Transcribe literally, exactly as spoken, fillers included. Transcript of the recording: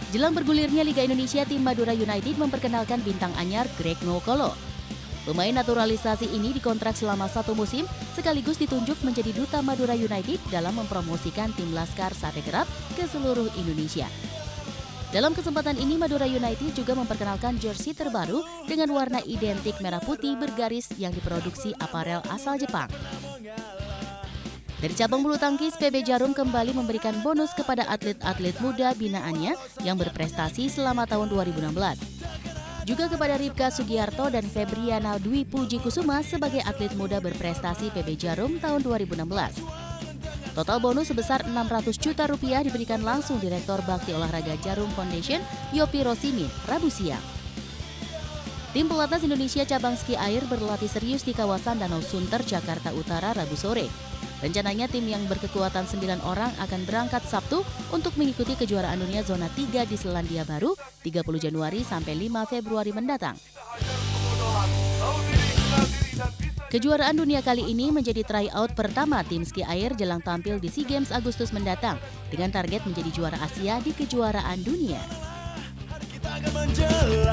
Jelang bergulirnya Liga Indonesia, tim Madura United memperkenalkan bintang anyar Greg Nwokolo. Pemain naturalisasi ini dikontrak selama satu musim, sekaligus ditunjuk menjadi duta Madura United dalam mempromosikan tim Laskar Sate Kerap ke seluruh Indonesia. Dalam kesempatan ini, Madura United juga memperkenalkan jersey terbaru dengan warna identik merah putih bergaris yang diproduksi aparel asal Jepang. Dari cabang bulu tangkis, P B Jarum kembali memberikan bonus kepada atlet-atlet muda binaannya yang berprestasi selama tahun dua ribu enam belas. Juga kepada Ripka Sugiarto dan Febriana Dwi Puji Kusuma sebagai atlet muda berprestasi P B Jarum tahun dua ribu enam belas. Total bonus sebesar enam ratus juta rupiah diberikan langsung Direktur Bakti Olahraga Jarum Foundation, Yopi Rosimin, Rabu siang. Tim pelatnas Indonesia cabang ski air berlatih serius di kawasan Danau Sunter, Jakarta Utara, Rabu sore. Rencananya tim yang berkekuatan sembilan orang akan berangkat Sabtu untuk mengikuti kejuaraan dunia zona tiga di Selandia Baru tiga puluh Januari sampai lima Februari mendatang. Kejuaraan dunia kali ini menjadi tryout pertama tim ski air jelang tampil di SEA Games Agustus mendatang dengan target menjadi juara Asia di kejuaraan dunia.